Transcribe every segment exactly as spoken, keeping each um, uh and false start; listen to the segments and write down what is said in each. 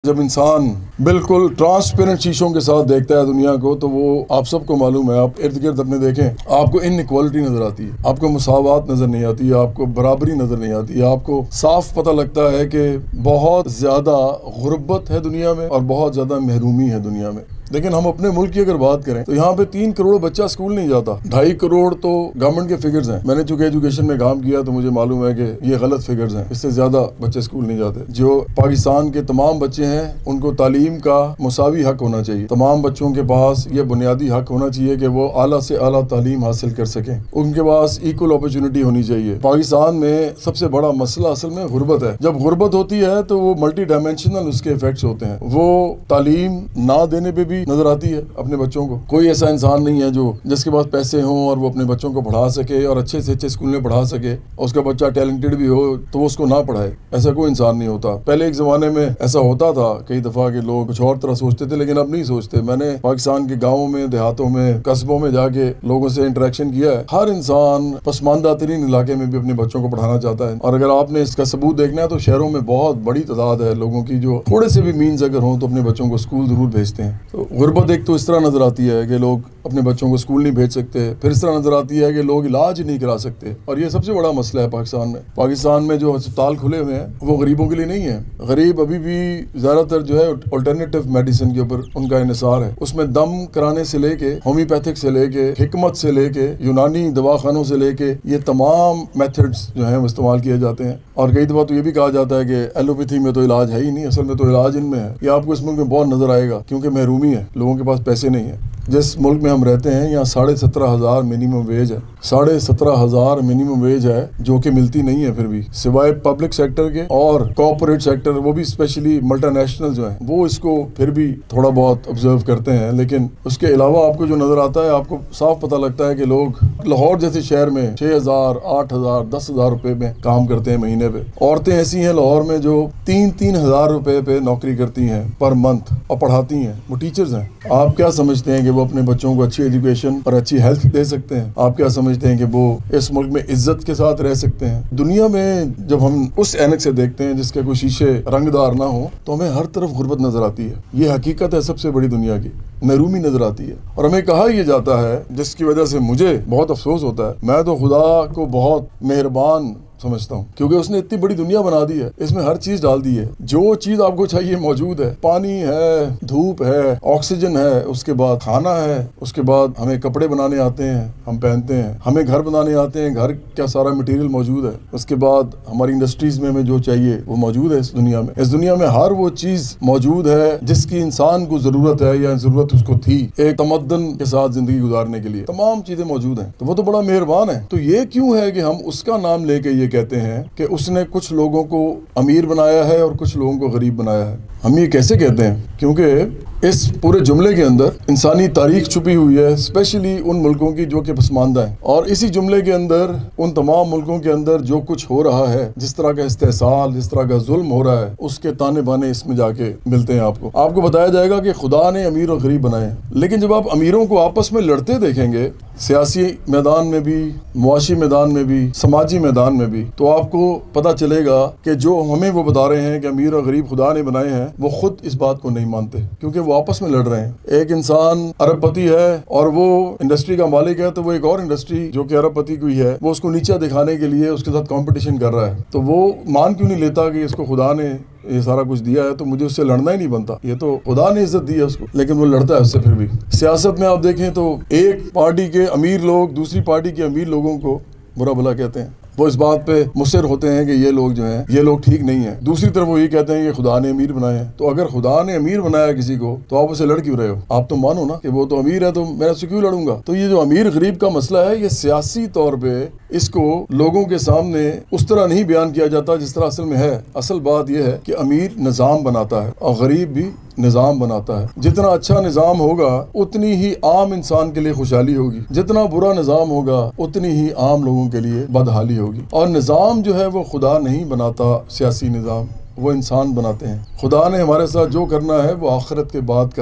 जब इंसान बिल्कुल ट्रांसपेरेंट शीशों के साथ देखता है दुनिया को, तो वो आप सबको मालूम है, आप इर्द गिर्द अपने देखें, आपको इनइक्वालिटी नजर आती है, आपको मुसावात नजर नहीं आती, आपको बराबरी नजर नहीं आती, आपको साफ पता लगता है कि बहुत ज्यादा गुर्बत है दुनिया में और बहुत ज्यादा महरूमी है दुनिया में। लेकिन हम अपने मुल्क की अगर बात करें तो यहाँ पे तीन करोड़ बच्चा स्कूल नहीं जाता, ढाई करोड़ तो गवर्नमेंट के फिगर्स हैं। मैंने चूंकि एजुकेशन में काम किया तो मुझे मालूम है कि ये गलत फिगर्स हैं, इससे ज्यादा बच्चे स्कूल नहीं जाते। जो पाकिस्तान के तमाम बच्चे हैं उनको तालीम का मुसावी हक होना चाहिए। तमाम बच्चों के पास ये बुनियादी हक होना चाहिए कि वो आला से आला तालीम हासिल कर सकें, उनके पास इक्वल अपॉर्चुनिटी होनी चाहिए। पाकिस्तान में सबसे बड़ा मसला असल में गुर्बत है। जब गुर्बत होती है तो वो मल्टी डायमेंशनल उसके इफेक्ट्स होते हैं। वो तालीम ना देने पे भी नजर आती है अपने बच्चों को। कोई ऐसा इंसान नहीं है जो जिसके पास पैसे हों और वो अपने बच्चों को पढ़ा सके और अच्छे से अच्छे स्कूल में पढ़ा सके, उसका बच्चा टैलेंटेड भी हो तो वो उसको ना पढ़ाए। ऐसा कोई इंसान नहीं होता। पहले एक जमाने में ऐसा होता था कई दफा के लोग कुछ और तरह सोचते थे, लेकिन अब नहीं सोचते। मैंने पाकिस्तान के गाँवों में, देहातों में, कस्बों में जाके लोगों से इंटरेक्शन किया है। हर इंसान पसमानदा तरीन इलाके में भी अपने बच्चों को पढ़ाना चाहता है। और अगर आपने इसका सबूत देखना है तो शहरों में बहुत बड़ी तादाद है लोगों की जो थोड़े से भी मीन्स अगर हों तो अपने बच्चों को स्कूल जरूर भेजते हैं। तो गुर्बत एक तो इस तरह नजर आती है कि लोग अपने बच्चों को स्कूल नहीं भेज सकते, फिर इस तरह नजर आती है कि लोग इलाज नहीं करा सकते, और ये सबसे बड़ा मसला है पाकिस्तान में। पाकिस्तान में जो अस्पताल खुले हुए हैं वो गरीबों के लिए नहीं है। गरीब अभी भी ज्यादातर जो है अल्टरनेटिव मेडिसिन के ऊपर उनका इन्हिसार है। उसमें दम कराने से लेके, होम्योपैथिक से लेके, हिकमत से लेके, यूनानी दवाखानों से लेके, ये तमाम मेथड्स जो है वो इस्तेमाल किए जाते हैं। और कई दफा तो ये भी कहा जाता है कि एलोपैथी में तो इलाज है ही नहीं, असल में तो इलाज इनमें है। ये आपको इस मुल्क में बहुत नजर आएगा क्योंकि महरूमी है, लोगों के पास पैसे नहीं है। जिस मुल्क में हम रहते हैं यहाँ साढ़े सत्रह हजार मिनिमम वेज है, साढ़े सत्रह हजार मिनिमम वेज है जो कि मिलती नहीं है फिर भी, सिवाय पब्लिक सेक्टर के और कॉर्पोरेट सेक्टर, वो भी स्पेशली मल्टीनेशनल जो है वो इसको फिर भी थोड़ा बहुत ऑब्जर्व करते हैं। लेकिन उसके अलावा आपको जो नजर आता है, आपको साफ पता लगता है कि लोग लाहौर जैसे शहर में छह हजार आठ हजार दस हजार रुपए में काम करते हैं महीने पे। औरतें ऐसी हैं लाहौर में जो तीन तीन हजार रुपए पे नौकरी करती हैं पर मंथ और पढ़ाती हैं, वो टीचर्स हैं। आप क्या समझते हैं कि वो अपने बच्चों को अच्छी एजुकेशन और अच्छी हेल्थ दे सकते हैं? आप क्या समझते हैं कि वो इस मुल्क में इज्जत के साथ रह सकते हैं? दुनिया में जब हम उस ऐनक से देखते हैं जिसके कोई शीशे रंगदार ना हो तो हमें हर तरफ गुर्बत नजर आती है। ये हकीकत है सबसे बड़ी दुनिया की, महरूमी नजर आती है। और हमें कहा यह जाता है, जिसकी वजह से मुझे बहुत अफसोस होता है। मैं तो खुदा को बहुत मेहरबान समझता हूँ क्योंकि उसने इतनी बड़ी दुनिया बना दी है, इसमें हर चीज डाल दी है। जो चीज आपको चाहिए मौजूद है। पानी है, धूप है, ऑक्सीजन है, उसके बाद खाना है, उसके बाद हमें कपड़े बनाने आते हैं, हम पहनते हैं, हमें घर बनाने आते हैं, घर का सारा मटेरियल मौजूद है। उसके बाद हमारी इंडस्ट्रीज में हमें जो चाहिए वो मौजूद है। इस दुनिया में इस दुनिया में हर वो चीज मौजूद है जिसकी इंसान को जरूरत है या जरूरत उसको थी एक तमद्दन के साथ जिंदगी गुजारने के लिए। तमाम चीजें मौजूद हैं, तो वो तो बड़ा मेहरबान है। तो ये क्यों है कि हम उसका नाम लेके ये कहते हैं कि उसने कुछ लोगों को अमीर बनाया है और कुछ लोगों को गरीब बनाया है? हम ये कैसे कहते हैं? क्योंकि इस पूरे जुमले के अंदर इंसानी तारीख छुपी हुई है, स्पेशली उन मुल्कों की जो कि पसमानदा है। और इसी जुमले के अंदर उन तमाम मुल्कों के अंदर जो कुछ हो रहा है, जिस तरह का इस्तेहसाल, जिस तरह का जुल्म हो रहा है, उसके ताने बाने इसमें जाके मिलते हैं। आपको आपको बताया जाएगा कि खुदा ने अमीर और गरीब बनाए हैं। लेकिन जब आप अमीरों को आपस में लड़ते देखेंगे, सियासी मैदान में भी, मुआशी मैदान में भी, समाजी मैदान में भी, तो आपको पता चलेगा कि जो हमें वो बता रहे हैं कि अमीर और गरीब खुदा ने बनाए हैं, वो खुद इस बात को नहीं मानते क्योंकि वो आपस में लड़ रहे हैं। एक इंसान अरबपति है और वो इंडस्ट्री का मालिक है, तो वो एक और इंडस्ट्री जो कि अरबपति की है वो उसको नीचा दिखाने के लिए उसके साथ कंपटीशन कर रहा है। तो वो मान क्यों नहीं लेता कि इसको खुदा ने ये सारा कुछ दिया है तो मुझे उससे लड़ना ही नहीं बनता, ये तो खुदा ने इज्जत दी है उसको, लेकिन वो लड़ता है उससे फिर भी। सियासत में आप देखें तो एक पार्टी के अमीर लोग दूसरी पार्टी के अमीर लोगों को बुरा भला कहते हैं। वो इस बात पे मुसर होते हैं कि ये लोग जो हैं ये लोग ठीक नहीं है। दूसरी तरफ वो ये कहते हैं कि खुदा ने अमीर बनाए हैं। तो अगर खुदा ने अमीर बनाया किसी को तो आप उसे लड़ क्यों रहे हो? आप तो मानो ना कि वो तो अमीर है, तो मैं उससे क्यों लड़ूंगा? तो ये जो अमीर गरीब का मसला है, ये सियासी तौर पे इसको लोगों के सामने उस तरह नहीं बयान किया जाता जिस तरह असल में है। असल बात यह है कि अमीर निज़ाम बनाता है और गरीब भी निज़ाम बनाता है। जितना अच्छा निज़ाम होगा उतनी ही आम इंसान के लिए खुशहाली होगी, जितना बुरा निज़ाम होगा उतनी ही आम लोगों के लिए बदहाली होगी। और निज़ाम जो है वो खुदा नहीं बनाता, सियासी निज़ाम वो इंसान बनाते हैं। खुदा ने हमारे साथ जो करना है वो आखिरत के बाद करना है।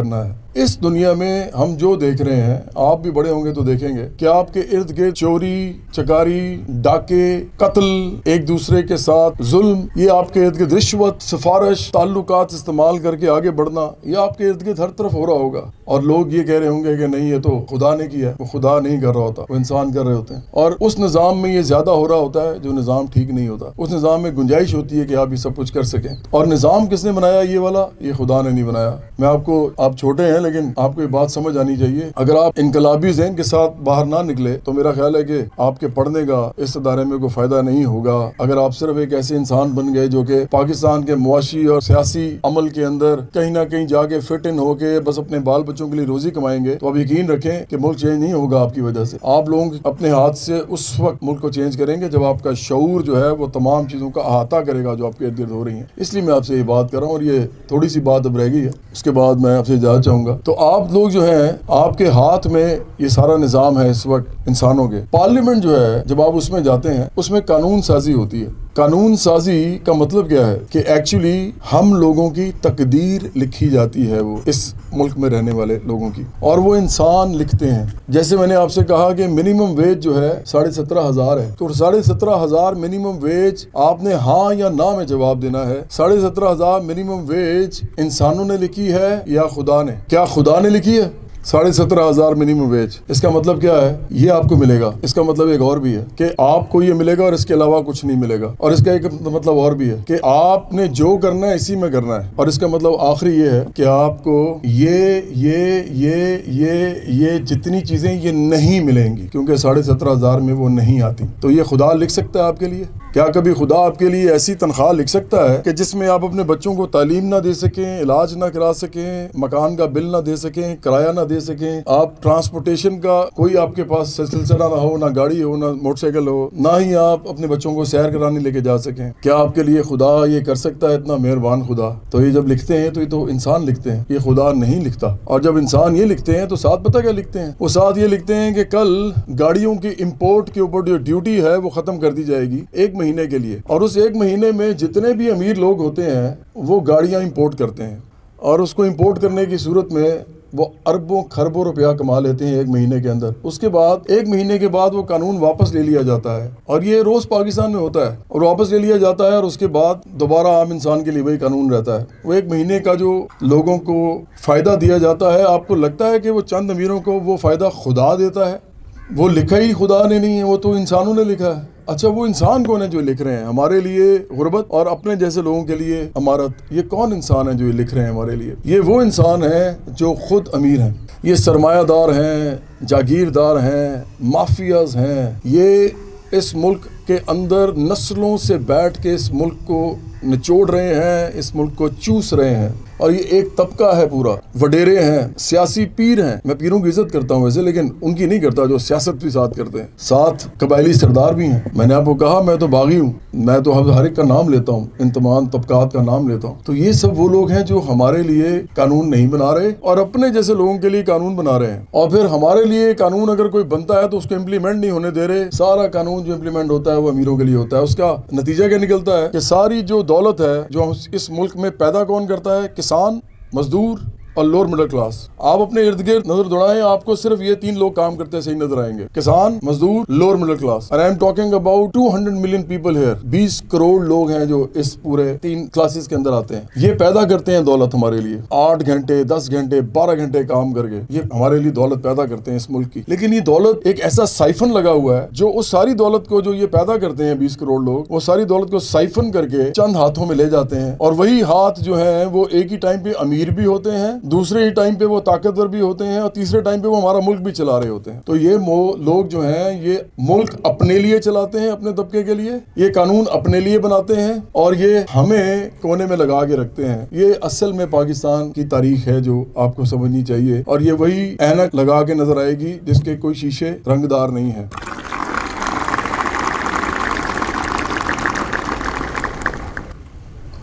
इस दुनिया में हम जो देख रहे हैं, आप भी बड़े होंगे तो देखेंगे कि आपके इर्द गिर्द चोरी चकारी, डाके, कत्ल, एक दूसरे के साथ जुल्म, ये आपके इर्द गिर्द रिश्वत, सिफारिश, ताल्लुकात इस्तेमाल करके आगे बढ़ना, ये आपके इर्द गिर्द हर तरफ हो रहा होगा। और लोग ये कह रहे होंगे कि नहीं, ये तो खुदा ने किया। वो खुदा नहीं कर रहा होता, वो इंसान कर रहे होते हैं। और उस निज़ाम में ये ज्यादा हो रहा होता है जो निज़ाम ठीक नहीं होता। उस निज़ाम में गुंजाइश होती है कि आप ये सब कुछ कर सकें। और निज़ाम किसने बनाया ये वाला? ये खुदा ने नहीं बनाया। मैं आपको, आप छोटे हैं लेकिन आपको ये बात समझ आनी चाहिए। अगर आप इनकलाबी ज़हन के साथ बाहर ना निकले तो मेरा ख्याल है कि आपके पढ़ने का इस इदारे में कोई फायदा नहीं होगा। अगर आप सिर्फ एक ऐसे इंसान बन गए जो कि पाकिस्तान के मुआशी और सियासी अमल के अंदर कहीं ना कहीं जाके फिट इन होके बस अपने बाल बच्चों के लिए रोजी कमाएंगे, तो आप यकीन रखें कि मुल्क चेंज नहीं होगा आपकी वजह से। आप लोग अपने हाथ से उस वक्त मुल्क को चेंज करेंगे जब आपका शऊर जो है वो तमाम चीजों का अहाता करेगा जो आपके इर्द गिर्द हो रही है। इसलिए मैं आपसे ये बात कर रहा हूँ और ये थोड़ी सी बात अब रह गई है, उसके बाद मैं आपसे इजाजत चाहूंगा। तो आप लोग जो है, आपके हाथ में ये सारा निज़ाम है इस वक्त इंसानों के। पार्लियामेंट जो है, जब आप उसमें जाते हैं उसमें कानून साजी होती है। कानून साजी का मतलब क्या है कि एक्चुअली हम लोगों की तकदीर लिखी जाती है, वो इस मुल्क में रहने वाले लोगों की, और वो इंसान लिखते हैं। जैसे मैंने आपसे कहा कि मिनिमम वेज जो है साढ़े सत्रह हजार है, तो साढ़े सत्रह हजार मिनिमम वेज आपने हाँ या ना में जवाब देना है। साढ़े सत्रह हजार मिनिमम वेज इंसानों ने लिखी है या खुदा ने? क्या खुदा ने लिखी है साढ़े सत्रह हजार मिनिमम वेज? इसका मतलब क्या है? ये आपको मिलेगा। इसका मतलब एक और भी है कि आपको ये मिलेगा और इसके अलावा कुछ नहीं मिलेगा। और इसका एक मतलब और भी है कि आपने जो करना है इसी में करना है। और इसका मतलब आखिरी ये है कि आपको ये ये ये ये ये जितनी चीजें ये नहीं मिलेंगी, क्योंकि साढ़े सत्रह हजार में वो नहीं आती। तो ये खुदा लिख सकता है आपके लिए? क्या कभी खुदा आपके लिए ऐसी तनख्वाह लिख सकता है कि जिसमें आप अपने बच्चों को तालीम ना दे सकें, इलाज ना करा सकें, मकान का बिल ना दे सकें, किराया ना दे सकें, आप ट्रांसपोर्टेशन का कोई आपके पास सिलसिला ना हो, ना गाड़ी हो, ना मोटरसाइकिल हो, ना ही आप अपने बच्चों को सैर कराने लेके जा सकें? क्या आपके लिए खुदा ये कर सकता है? इतना मेहरबान खुदा। तो ये जब लिखते हैं तो ये तो इंसान लिखते हैं, ये खुदा नहीं लिखता। और जब इंसान ये लिखते हैं तो साथ पता क्या लिखते हैं? वो साथ ये लिखते हैं कि कल गाड़ियों की इम्पोर्ट के ऊपर जो ड्यूटी है वो खत्म कर दी जाएगी एक महीने के लिए, और उस एक महीने में जितने भी अमीर लोग होते हैं वो गाड़ियां इंपोर्ट करते हैं, और उसको इंपोर्ट करने की सूरत में वो अरबों खरबों रुपया कमा लेते हैं एक महीने के अंदर। उसके बाद एक महीने के बाद वो कानून वापस ले लिया जाता है, और ये रोज पाकिस्तान में होता है, और वापस ले लिया जाता है, और उसके बाद दोबारा आम इंसान के लिए वही कानून रहता है। वो एक महीने का जो लोगों को फायदा दिया जाता है, आपको लगता है कि वो चंद अमीरों को वो फायदा खुदा देता है? वो लिखा ही खुदा ने नहीं है, वो तो इंसानों ने लिखा है। अच्छा, वो इंसान कौन है जो लिख रहे हैं हमारे लिए गुर्बत और अपने जैसे लोगों के लिए अमारत? ये कौन इंसान है जो ये लिख रहे हैं हमारे लिए? ये वो इंसान है जो खुद अमीर हैं, ये सरमायादार हैं, जागीरदार हैं, माफियाज हैं। ये इस मुल्क के अंदर नस्लों से बैठ के इस मुल्क को निचोड़ रहे हैं, इस मुल्क को चूस रहे हैं। और ये एक तबका है पूरा, वडेरे हैं, सियासी पीर हैं। मैं पीरों की इज्जत करता हूँ वैसे, लेकिन उनकी नहीं करता जो सियासत भी साथ करते हैं। साथ कबायली सरदार भी हैं। मैंने आपको कहा मैं तो बागी हूँ, मैं तो हर एक का नाम लेता हूँ, इन तमाम तबकात का नाम लेता हूँ। तो ये सब वो लोग हैं जो हमारे लिए कानून नहीं बना रहे और अपने जैसे लोगों के लिए कानून बना रहे हैं। और फिर हमारे लिए कानून अगर कोई बनता है तो उसको इम्प्लीमेंट नहीं होने दे रहे। सारा कानून जो इम्प्लीमेंट होता है वो अमीरों के लिए होता है। उसका नतीजा क्या निकलता है कि सारी जो दौलत है जो इस मुल्क में पैदा कौन करता है? किसान, मजदूर और लोअर मिडिल क्लास। आप अपने इर्द गिर्द नजर दौड़ाएं, आपको सिर्फ ये तीन लोग काम करते सही नजर आएंगे, किसान, मजदूर, lower middle class. And I am talking about two hundred million people here. बीस करोड़ लोग हैं जो इस पूरे तीन क्लासेस के अंदर आते हैं। ये पैदा करते हैं दौलत हमारे लिए, आठ घंटे दस घंटे बारह घंटे काम करके ये हमारे लिए दौलत पैदा करते हैं इस मुल्क की। लेकिन ये दौलत एक ऐसा साइफन लगा हुआ है जो उस सारी दौलत को जो ये पैदा करते हैं बीस करोड़ लोग, वो सारी दौलत को साइफन करके चंद हाथों में ले जाते हैं। और वही हाथ जो है वो एक ही टाइम पे अमीर भी होते हैं, दूसरे ही टाइम पे वो ताकतवर भी होते हैं, और तीसरे टाइम पे वो हमारा मुल्क भी चला रहे होते हैं। तो ये लोग जो हैं ये मुल्क अपने लिए चलाते हैं, अपने तबके के लिए, ये कानून अपने लिए बनाते हैं और ये हमें कोने में लगा के रखते हैं। ये असल में पाकिस्तान की तारीख है जो आपको समझनी चाहिए, और ये वही ऐनक लगा के नजर आएगी जिसके कोई शीशे रंगदार नहीं है। तो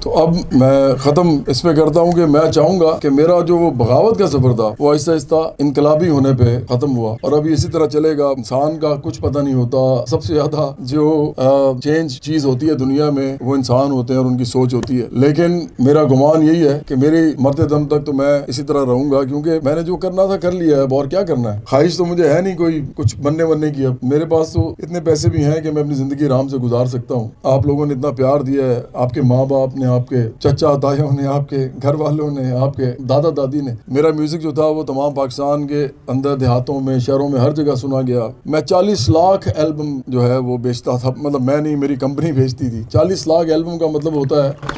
तो अब मैं ख़त्म इस पे करता हूँ कि मैं चाहूँगा कि मेरा जो वो बगावत का सफ़र था वो आहिस्ता आहिस्ता इनकलाबी होने पे ख़त्म हुआ और अब इसी तरह चलेगा। इंसान का कुछ पता नहीं होता, सबसे ज़्यादा जो चेंज चीज़ होती है दुनिया में वो इंसान होते हैं और उनकी सोच होती है। लेकिन मेरा गुमान यही है कि मेरी मरते दम तक तो मैं इसी तरह रहूँगा, क्योंकि मैंने जो करना था कर लिया है। अब और क्या करना है? ख्वाहिश तो मुझे है नहीं कोई कुछ बनने बनने की। अब मेरे पास तो इतने पैसे भी हैं कि मैं अपनी ज़िंदगी आराम से गुजार सकता हूँ। आप लोगों ने इतना प्यार दिया है, आपके माँ बाप ने, आपके चचा तायों ने, आपके घर वालों ने, आपके दादा दादी ने। मेरा म्यूजिक जो था वो तमाम पाकिस्तान के अंदर देहातों में, शहरों में, हर जगह सुना गया। मैं चालीस लाख एल्बम जो है वो बेचता था, मतलब मैं नहीं, मेरी कंपनी बेचती थी। चालीस लाख एल्बम का मतलब होता है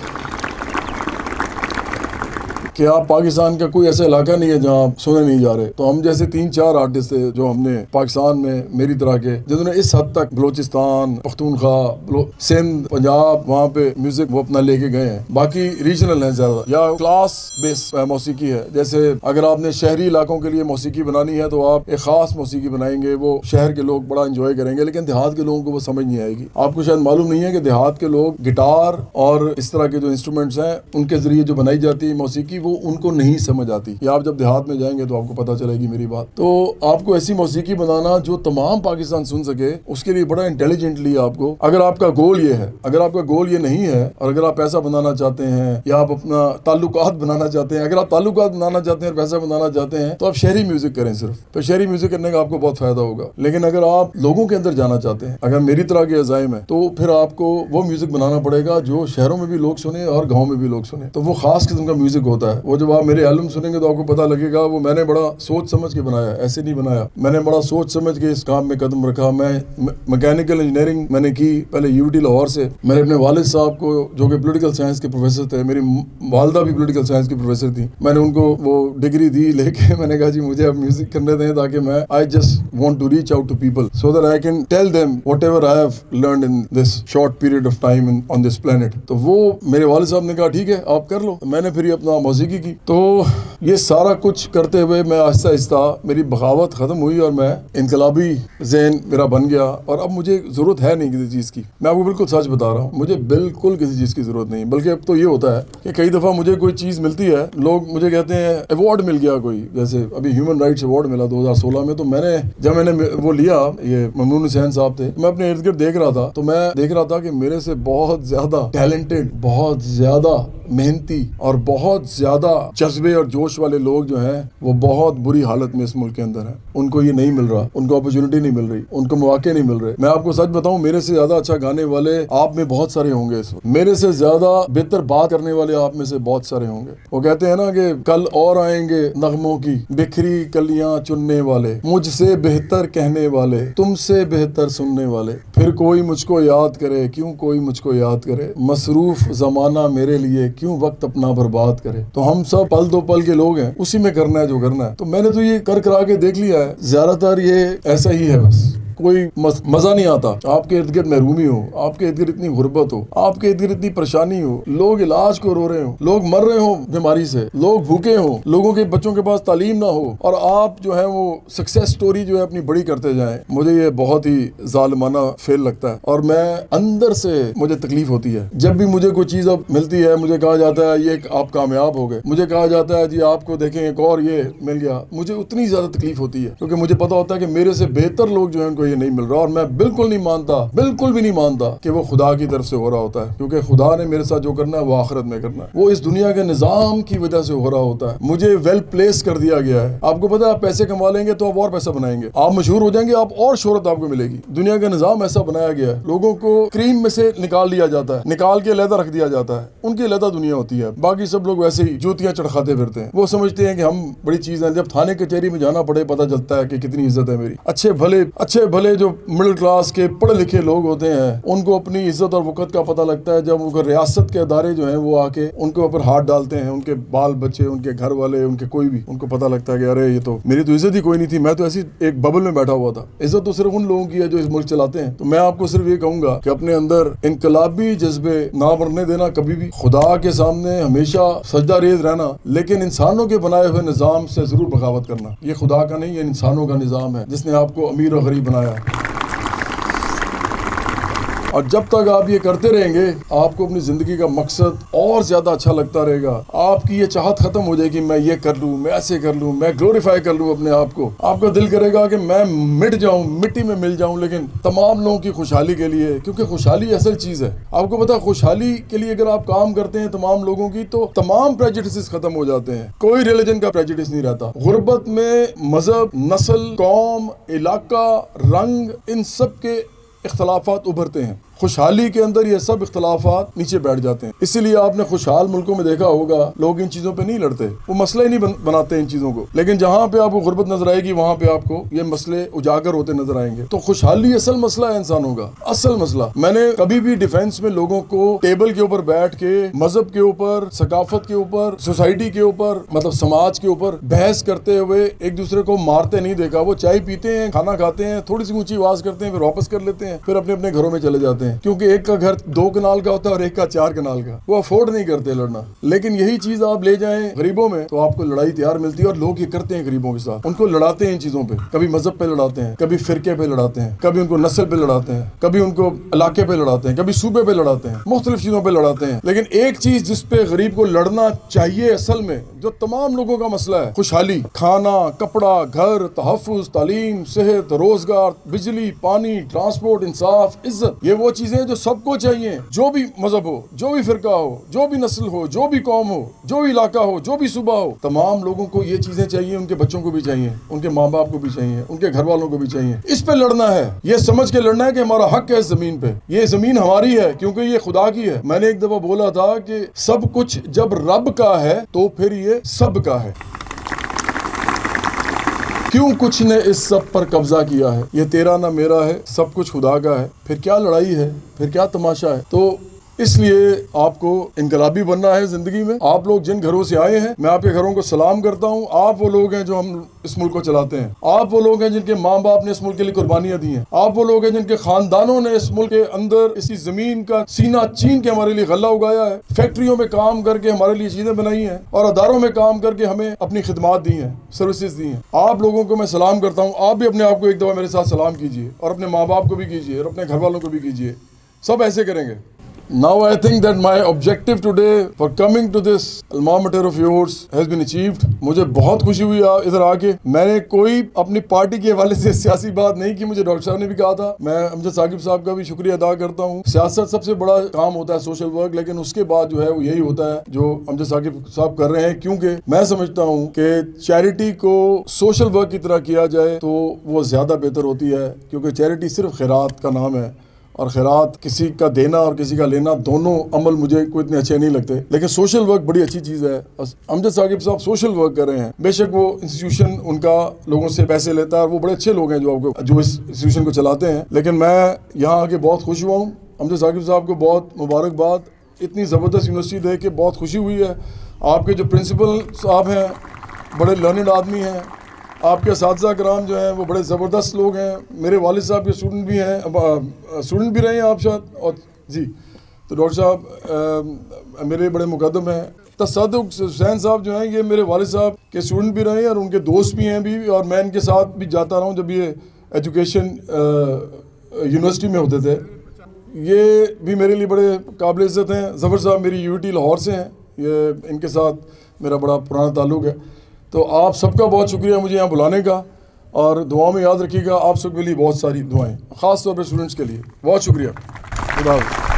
कि आप पाकिस्तान का कोई ऐसा इलाका नहीं है जहाँ आप सुने नहीं जा रहे। तो हम जैसे तीन चार आर्टिस्ट थे जो हमने पाकिस्तान में मेरी तरह के, जिन्होंने इस हद तक बलोचिस्तान, पख्तूनख्वा, सिंध, पंजाब, वहाँ पे म्यूजिक वो अपना लेके गए हैं। बाकी रीजनल है ज्यादा या क्लास बेस मौसीकी है। जैसे अगर आपने शहरी इलाकों के लिए मौसीकी बनानी है तो आप एक खास मौसीकी बनाएंगे, वो शहर के लोग बड़ा इंजॉय करेंगे, लेकिन देहात के लोगों को वो समझ नहीं आएगी। आपको शायद मालूम नहीं है कि देहात के लोग गिटार और इस तरह के जो इंस्ट्रूमेंट्स हैं उनके जरिए जो बनाई जाती है मौसीकी वो उनको नहीं समझ आती। या आप जब देहात में जाएंगे तो आपको पता चलेगी मेरी बात। तो आपको ऐसी मौसीकी बनाना जो तमाम पाकिस्तान सुन सके, उसके लिए बड़ा इंटेलिजेंटली आपको, अगर आपका गोल ये है, अगर आपका गोल ये नहीं है और अगर आप पैसा बनाना चाहते हैं या आप अपना ताल्लुकात बनाना चाहते हैं, अगर आप ताल्लुकात बनाना चाहते हैं और पैसा बनाना चाहते हैं तो आप शहरी म्यूजिक करें सिर्फ। तो शहरी म्यूजिक करने का आपको बहुत फायदा होगा। लेकिन अगर आप लोगों के अंदर जाना चाहते हैं, अगर मेरी तरह के अज़ाइम है, तो फिर आपको वो म्यूजिक बनाना पड़ेगा जो शहरों में भी लोग सुने और गाँव में भी लोग सुने। तो वो खास किस्म का म्यूजिक होता है। वो जब आप मेरे एल्बम सुनेंगे तो आपको पता लगेगा वो मैंने बड़ा सोच समझ के बनाया, ऐसे नहीं बनाया। मैंने बड़ा सोच समझ के इस काम में कदम रखा। मैं मैकेनिकल इंजीनियरिंग मैंने की पहले यूटी लाहौर से। मैंने अपने वालिद साहब को, जो कि पॉलिटिकल साइंस के प्रोफेसर थे, मेरी वालदा भी पॉलिटिकल साइंस की प्रोफेसर थी, मैंने उनको वो डिग्री दी लेके मैंने कहा जी मुझे अब म्यूजिक करने दें ताकि मैं I just want to reach out to people so that I can tell them whatever I have learned in this short period of time on this planet. तो वो मेरे वालिद साहब ने कहा ठीक है आप कर लो। मैंने फिर अपना मौसीकी की। तो ये सारा कुछ करते हुए मैं आहिस्ता आहिस्ता मेरी बगावत ख़त्म हुई और मैं इनकलाबी ज़हन मेरा बन गया और अब मुझे ज़रूरत है नहीं किसी चीज़ की। मैं आपको बिल्कुल सच बता रहा हूँ, मुझे बिल्कुल किसी चीज़ की ज़रूरत नहीं। बल्कि अब तो ये होता है कि कई दफ़ा मुझे कोई चीज़ मिलती है, लोग मुझे कहते हैं अवार्ड मिल गया कोई, जैसे अभी ह्यूमन राइट्स अवार्ड मिला दो हज़ार सोलह में। तो मैंने जब मैंने वो लिया, ये ममनून हुसैन साहब थे, मैं अपने इर्द गिर्द देख रहा था तो मैं देख रहा था कि मेरे से बहुत ज़्यादा टैलेंटेड, बहुत ज़्यादा मेहनती और बहुत ज़्यादा जज्बे और जोश वाले लोग जो हैं वो बहुत बुरी हालत में इस मुल्क के अंदर हैं। उनको ये नहीं मिल रहा, उनको अपॉर्चुनिटी नहीं मिल रही, उनको मौके नहीं मिल रहे। मैं आपको सच बताऊं, मेरे से ज्यादा अच्छा गाने वाले आप में बहुत सारे होंगे इस वक्त, मेरे से ज्यादा बेहतर बात करने वाले आप में से बहुत सारे होंगे। वो कहते हैं ना कि कल और आएंगे नगमों की बिखरी कलियां चुनने वाले, मुझसे बेहतर कहने वाले, तुमसे बेहतर सुनने वाले, फिर कोई मुझको याद करे, क्यों कोई मुझको याद करे, मसरूफ जमाना मेरे लिए, क्यों वक्त अपना बर्बाद करे। तो हम सब पल दो पल के लोग हैं, उसी में करना है जो करना है। तो मैंने तो ये कर करा के देख लिया है, ज्यादातर ये ऐसा ही है, बस कोई मजा नहीं आता। आपके इर्द गिर्द महरूमी हो, आपके इर्द गिर्द इतनी गुर्बत हो, आपके इर्द गिर्द इतनी परेशानी हो, लोग इलाज को रो रहे हो, लोग मर रहे हो बीमारी से, लोग भूखे हो, लोगों के बच्चों के पास तालीम ना हो, और आप जो है वो सक्सेस स्टोरी जो है अपनी बड़ी करते जाएं। मुझे ये बहुत ही जालिमाना फेल लगता है और मैं अंदर से मुझे तकलीफ होती है। जब भी मुझे कोई चीज अब मिलती है, मुझे कहा जाता है ये आप कामयाब हो गए, मुझे कहा जाता है जी आपको देखें एक और ये मिल गया, मुझे उतनी ज्यादा तकलीफ होती है, क्योंकि मुझे पता होता है कि मेरे से बेहतर लोग जो है उनको ये नहीं मिल रहा। और मैं बिल्कुल नहीं मानता, बिल्कुल भी नहीं मानता कि वो खुदा की तरफ से हो रहा होता है, क्योंकि खुदा ने मेरे साथ जो करना है वो आखिरत में करना है, वो इस दुनिया के निजाम की वजह से हो रहा होता है। मुझे वेल प्लेस कर दिया गया है। आपको पता है आप पैसे कमा लेंगे तो आप और पैसा बनाएंगे, आप मशहूर हो जाएंगे, आप और शोहरत आपको मिलेगी। दुनिया का निजाम ऐसा बनाया गया है, लोगों को क्रीम में से निकाल लिया जाता है, निकाल के अलहदा रख दिया जाता है, उनकी अलहदा दुनिया होती है, बाकी सब लोग वैसे ही जूतियां चढ़खाते फिरते हैं। वो समझते हैं कि हम बड़ी चीज है। जब थाने कचहरी में जाना पड़े पता चलता है कि कितनी इज्जत है मेरी। अच्छे भले अच्छे भले जो मिडिल क्लास के पढ़े लिखे लोग होते हैं उनको अपनी इज्जत और वक़्त का पता लगता है जब उनके रियासत के अदारे जो हैं वो आके उनके ऊपर हाथ डालते हैं, उनके बाल बच्चे, उनके घर वाले, उनके कोई भी, उनको पता लगता है कि अरे ये तो मेरी तो इज्जत ही कोई नहीं थी, मैं तो ऐसी एक बबल में बैठा हुआ था। इज्जत तो सिर्फ उन लोगों की है जो इस मुल्क चलाते हैं। तो मैं आपको सिर्फ ये कहूंगा कि अपने अंदर इनकलाबी जज्बे ना मरने देना कभी भी, खुदा के सामने हमेशा सजदा रेज रहना, लेकिन इंसानों के बनाए हुए निजाम से जरूर बगावत करना। ये खुदा का नहीं, ये इंसानों का निजाम है जिसने आपको अमीर और गरीब बनाया। और जब तक आप ये करते रहेंगे आपको अपनी ज़िंदगी का मकसद और ज़्यादा अच्छा लगता रहेगा। आपकी ये चाहत ख़त्म हो जाएगी मैं ये कर लूँ, मैं ऐसे कर लूँ, मैं ग्लोरीफाई कर लूँ अपने आप को। आपका दिल करेगा कि मैं मिट जाऊँ, मिट्टी में मिल जाऊँ, लेकिन तमाम लोगों की खुशहाली के लिए, क्योंकि खुशहाली असल चीज़ है। आपको पता है खुशहाली के लिए अगर आप काम करते हैं तमाम लोगों की, तो तमाम प्रेजुडिसेस खत्म हो जाते हैं। कोई रिलीजन का प्रेजुडिस नहीं रहता। गुर्बत में मजहब, नस्ल, कौम, इलाका, रंग, इन सब के इख्तलाफात उभरते हैं। खुशहाली के अंदर ये सब इख्तलाफात नीचे बैठ जाते हैं। इसीलिए आपने खुशहाल मुल्कों में देखा होगा लोग इन चीज़ों पे नहीं लड़ते, वो मसले ही नहीं बन, बनाते इन चीज़ों को। लेकिन जहाँ पे आपको गुर्बत नजर आएगी वहाँ पे आपको ये मसले उजागर होते नजर आएंगे। तो खुशहाली असल मसला है इंसानों का, असल मसला। मैंने कभी भी डिफेंस में लोगों को टेबल के ऊपर बैठ के मजहब के ऊपर, सकाफत के ऊपर, सोसाइटी के ऊपर, मतलब समाज के ऊपर बहस करते हुए एक दूसरे को मारते नहीं देखा। वो चाय पीते हैं, खाना खाते हैं, थोड़ी सी ऊंची आवाज करते हैं, फिर वापस कर लेते हैं, फिर अपने अपने घरों में चले जाते हैं। क्योंकि एक का घर दो कनाल का होता है और एक का चार कनाल का, वो अफोर्ड नहीं करते लड़ना। लेकिन यही चीज आप ले जाएं गरीबों में तो आपको लड़ाई तैयार मिलती है। और लोग ये करते हैं गरीबों के साथ, उनको लड़ाते हैं इन चीजों पे। कभी मजहब पे लड़ाते हैं, कभी फिरके पे लड़ाते हैं, कभी उनको नस्ल पे लड़ाते हैं, कभी उनको इलाके पे लड़ाते हैं, कभी सूबे पे लड़ाते हैं, मुख्तलिफ चीजों पे लड़ाते हैं। लेकिन एक चीज जिसपे गरीब को लड़ना चाहिए असल में, जो तमाम लोगों का मसला है, खुशहाली, खाना, कपड़ा, घर, तहफ्फुज, तालीम, सेहत, रोजगार, बिजली, पानी, ट्रांसपोर्ट, इंसाफ, इज्जत, ये वो चीजें जो सबको चाहिए। जो भी मजहब हो, जो भी फिरका हो, जो भी नस्ल हो, जो भी कौम हो, जो भी इलाका हो, जो भी सूबा हो, तमाम लोगों को ये चीजें चाहिए। उनके बच्चों को भी चाहिए, उनके माँ बाप को भी चाहिए, उनके घर वालों को भी चाहिए। इस पे लड़ना है, ये समझ के लड़ना है कि हमारा हक है इस जमीन पे, ये जमीन हमारी है क्योंकि ये खुदा की है। मैंने एक दफा बोला था कि सब कुछ जब रब का है तो फिर ये सब का है। क्यों कुछ ने इस सब पर कब्जा किया है? ये तेरा ना मेरा है, सब कुछ खुदा का है। फिर क्या लड़ाई है, फिर क्या तमाशा है? तो इसलिए आपको इनकलाबी बनना है जिंदगी में। आप लोग जिन घरों से आए हैं, मैं आपके घरों को सलाम करता हूँ। आप वो लोग हैं जो हम इस मुल्क को चलाते हैं। आप वो लोग हैं जिनके माँ बाप ने इस मुल्क के लिए कुर्बानियां दी हैं। आप वो लोग हैं जिनके खानदानों ने इस मुल्क के अंदर इसी जमीन का सीना चीन के हमारे लिए गल्ला उगाया है, फैक्ट्रियों में काम करके हमारे लिए चीजें बनाई हैं और अदारों में काम करके हमें अपनी खिदमात दी हैं, सर्विसेज दी हैं। आप लोगों को मैं सलाम करता हूँ। आप भी अपने आप को एक दफा मेरे साथ सलाम कीजिए और अपने माँ बाप को भी कीजिए और अपने घर वालों को भी कीजिए। सब ऐसे करेंगे। Now I think that my objective today for coming to this alma mater of yours has been achieved. मुझे बहुत खुशी हुई इधर आके। मैंने कोई अपनी पार्टी के हवाले से सियासी बात नहीं की, मुझे डॉक्टर साहब ने भी कहा था। मैं अमजद साकिब साहब का भी शुक्रिया अदा करता हूँ। सियासत सबसे बड़ा काम होता है सोशल वर्क, लेकिन उसके बाद जो है वो यही होता है जो अमजद साकिब साहब कर रहे हैं। क्योंकि मैं समझता हूँ कि चैरिटी को सोशल वर्क की तरह किया जाए तो वो ज़्यादा बेहतर होती है, क्योंकि चैरिटी सिर्फ खैरात का नाम है और खैरात किसी का देना और किसी का लेना, दोनों अमल मुझे कोई इतने अच्छे नहीं लगते। लेकिन सोशल वर्क बड़ी अच्छी चीज़ है। अमजद साकिब साहब सोशल वर्क कर रहे हैं। बेशक वो इंस्टीट्यूशन उनका लोगों से पैसे लेता है और वो बड़े अच्छे लोग हैं जो आपको जो इस इंस्टीट्यूशन को चलाते हैं। लेकिन मैं यहाँ आके बहुत खुश हुआ हूँ। अमजद साकिब साहब को बहुत मुबारकबाद। इतनी ज़बरदस्त यूनिवर्सिटी देख के बहुत खुशी हुई है। आपके जो प्रिंसिपल साहब हैं बड़े लर्निड आदमी हैं। आपके असातिज़ा कराम जो हैं वो बड़े ज़बरदस्त लोग हैं। मेरे वालिद साहब के स्टूडेंट भी हैं, स्टूडेंट भी रहे हैं आप शायद। और जी तो डॉक्टर साहब मेरे बड़े मुकद्दम हैं। तसद्दुक़ हुसैन साहब जो हैं ये मेरे वालिद साहब के स्टूडेंट भी रहे हैं और उनके दोस्त भी हैं भी, और मैं इनके साथ भी जाता रहा हूँ जब ये एजुकेशन यूनिवर्सिटी में होते थे। ये भी मेरे लिए बड़े काबिल इज़्ज़त हैं। ज़फ़र साहब मेरी यू टी लाहौर से हैं, ये इनके साथ मेरा बड़ा पुराना ताल्लुक़ है। तो आप सबका बहुत शुक्रिया मुझे यहाँ बुलाने का, और दुआ में याद रखिएगा आप सबके लिए बहुत सारी दुआएं, ख़ास तौर पर स्टूडेंट्स के लिए। बहुत शुक्रिया। खुदा हाफ़िज़।